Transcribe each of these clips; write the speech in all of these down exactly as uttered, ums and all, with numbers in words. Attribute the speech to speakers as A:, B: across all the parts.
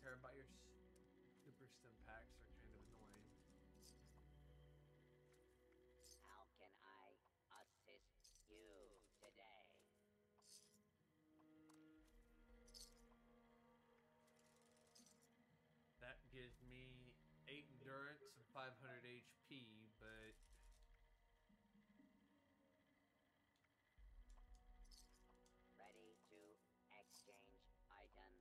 A: care about your super stim packs. Are kind of annoying.
B: How can I assist you today?
A: That gives me eight endurance and five hundred H P, but
B: Ready to exchange items.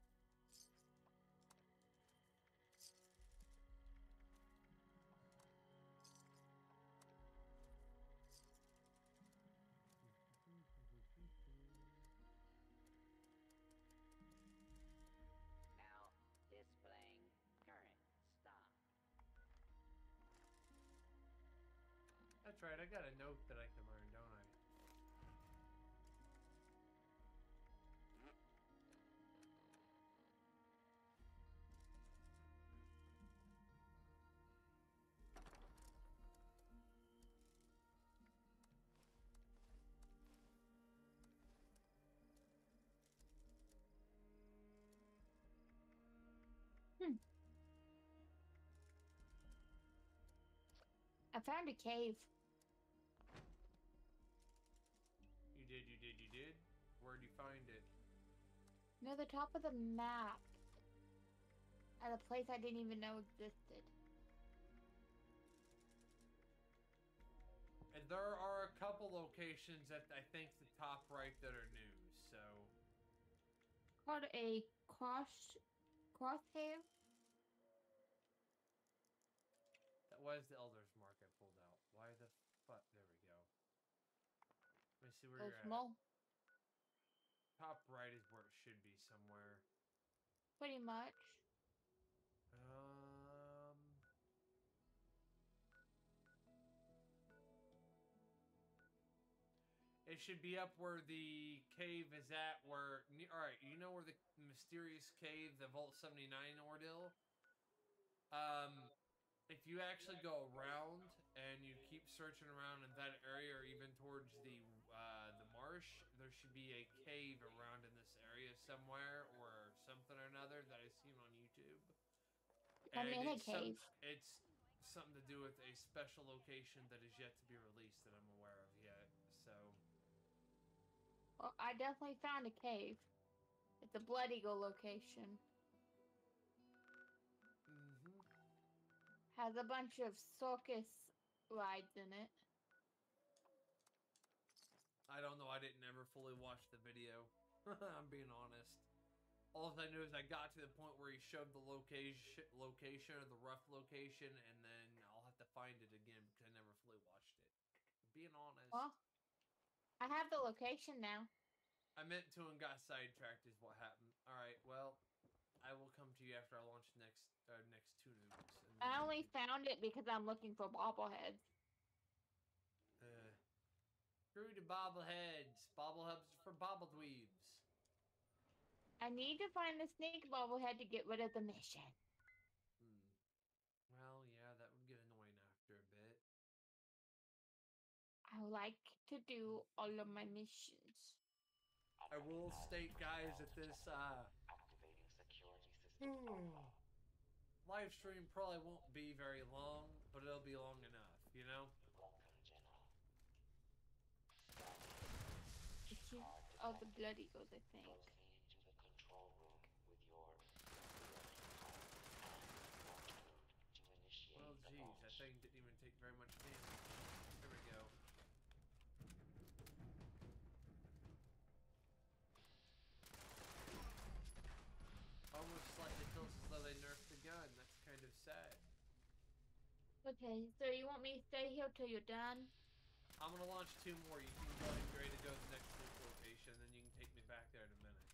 B: Now displaying current stock.
A: that's right. I got a note that I can learn, don't I?
C: Hmm. I found a cave.
A: You did, you did, you did? Where'd you find it?
C: Near the top of the map. At a place I didn't even know existed.
A: And there are a couple locations at, I think, the top right that are new, so...
C: Called a cross... cross cave?
A: That was the Elder's Mark I pulled out. Why the fuck? There we go. Let me see where
C: So
A: you're
C: small.
A: at. Top right is where it should be somewhere.
C: Pretty much.
A: Um... It should be up where the cave is at, where... Alright, you know where the mysterious cave, the Vault seventy-nine ordeal? Um, if you actually go around and you keep searching around in that area, or even towards the uh, the marsh, there should be a cave around in this area somewhere, or something or another that I've seen on YouTube.
C: I'm
A: And
C: in a
A: it's some,
C: cave.
A: it's something to do with a special location that is yet to be released that I'm aware of yet, so...
C: Well, I definitely found a cave. It's a Blood Eagle location.
A: Mm-hmm.
C: Has a bunch of circus rides in it.
A: I don't know, I didn't ever fully watch the video. I'm being honest. All I knew is I got to the point where he showed the location, location or the rough location, and then I'll have to find it again because I never fully watched it. Being honest.
C: Well, I have the location now.
A: I meant to and got sidetracked is what happened. Alright, well, I will come to you after I launch next uh, next two nukes.
C: I only found it because I'm looking for bobbleheads.
A: Uh, screw the bobbleheads. Bobbleheads for bobbledweebs.
C: I need to find the snake bobblehead to get rid of the mission.
A: Hmm. Well, yeah, that would get annoying after a bit.
C: I like to do all of my missions.
A: I will state, guys, that this uh,
B: Activating security system.
A: live stream probably won't be very long, but it'll be long enough, you know?
B: Welcome, General.
C: It's just all the Blood Eagles, I think.
B: Proceed to the control room with your to initiate
A: Well,
B: the
A: geez,
B: launch.
A: that thing didn't even take very much damage. There we go. Almost slightly feels as though they nerfed the gun. That's kind of sad.
C: Okay, so you want me to stay here till you're done?
A: I'm gonna launch two more. You can go ahead and get ready to go to the next location, then you can take me back there in a minute.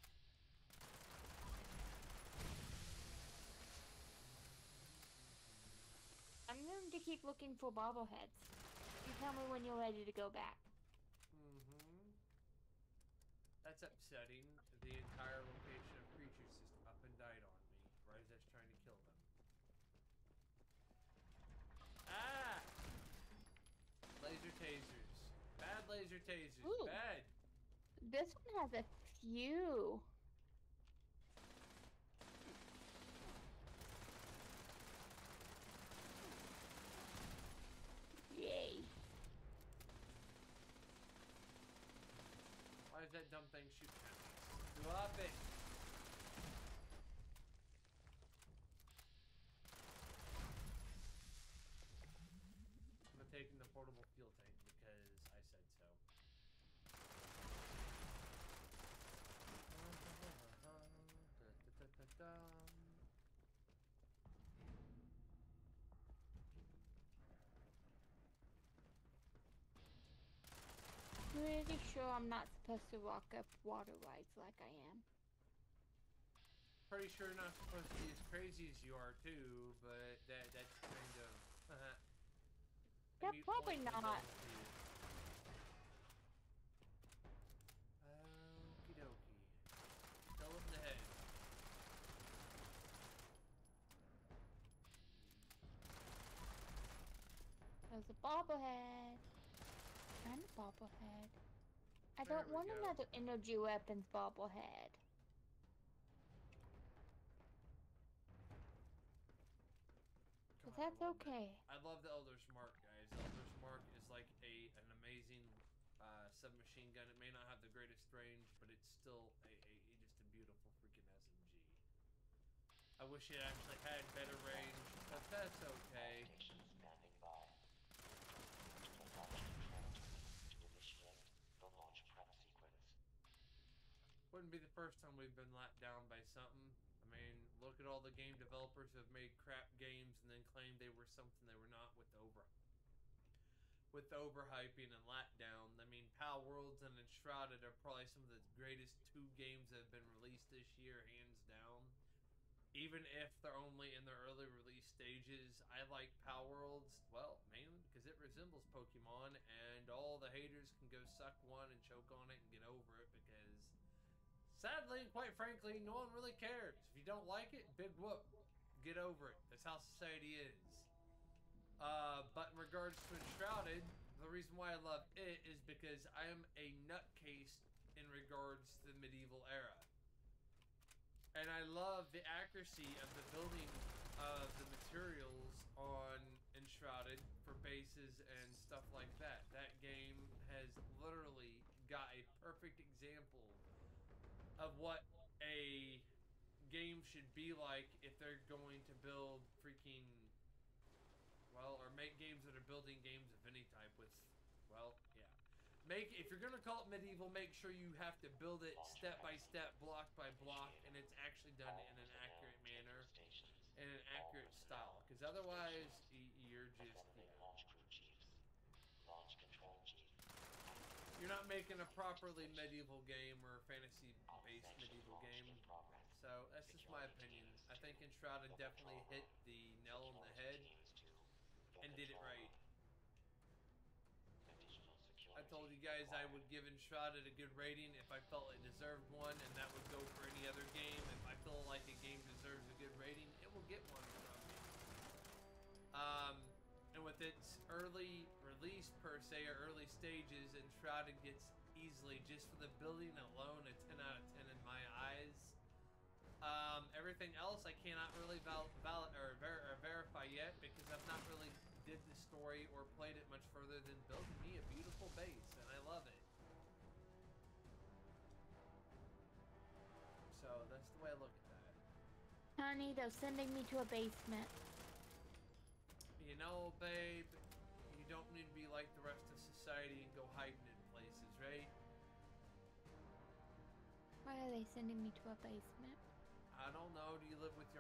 C: I'm going to keep looking for bobbleheads. You tell me when you're ready to go back.
A: Mm-hmm. That's upsetting. The entire location of creatures just up and died on me. Ryzet's trying to kill them. Ah! Laser tasers. Bad laser tasers.
C: Ooh.
A: Bad.
C: This one has a few.
A: Why is that dumb thing shooting at me? Drop it! I'm taking the portable fuel tank because I said so.
C: Pretty sure I'm not supposed to walk up water rides like I am.
A: Pretty sure you're not supposed to be as crazy as you are too, but that that's kind of uh,
C: Yeah, probably not.
A: Okie dokie. Still in the head.
C: There's a bobblehead. And a bobblehead. I
A: There
C: don't
A: we
C: want
A: go.
C: another energy weapons bobblehead. But
A: God, I
C: that's
A: love it.
C: okay.
A: I love the Elder's Mark, guys. The Elder's Mark is like a an amazing uh, submachine gun. It may not have the greatest range, but it's still a, a just a beautiful freaking S M G. I wish it actually had better range, but that's okay.
B: Station standing by. The launch control to initiate the launch prep sequence.
A: Wouldn't be the first time we've been let down by something. I mean, look at all the game developers who have made crap games and then claimed they were something they were not with the over with the overhyping and letdown. I mean, Pal Worlds and Enshrouded are probably some of the greatest two games that have been released this year, hands down. Even if they're only in their early release stages, I like Pal Worlds, well, mainly because it resembles Pokemon, and all the haters can go suck one and choke on it and get over it, because sadly, and quite frankly, no one really cares. If you don't like it, big whoop. Get over it. That's how society is. Uh, but in regards to Enshrouded, the reason why I love it is because I am a nutcase in regards to the medieval era. And I love the accuracy of the building of the materials on Enshrouded for bases and stuff like that. That game has literally got a perfect example of what a game should be like if they're going to build freaking, well, or make games that are building games of any type with, well, yeah. Make, if you're gonna call it medieval, make sure you have to build it step by step, block by block, and it's actually done in an accurate manner, in an accurate style. Because otherwise, you're just, yeah.
B: Launch crew chiefs. Launch control chief.
A: You're not making a properly medieval game or fantasy-based medieval game. So that's just my opinion. I think Enshrouded definitely hit the nail on the head and did it right. I told you guys I would give Enshrouded a good rating if I felt it deserved one, and that would go for any other game. If I feel like a game deserves a good rating, it will get one from me. Um, and with its early release per se, or early stages, Enshrouded gets easily, just for the building alone, a ten out of ten in my eyes. Um, everything else I cannot really val val or, ver or verify yet, because I've not really did the story or played it much further than building me a beautiful base, and I love it. So that's the way I look at that.
C: Honey, they're sending me to a basement.
A: You know, babe, you don't need to be like the rest of society and go hiding in places, right?
C: Why are they sending me to a basement?
A: I don't know. Do you live with your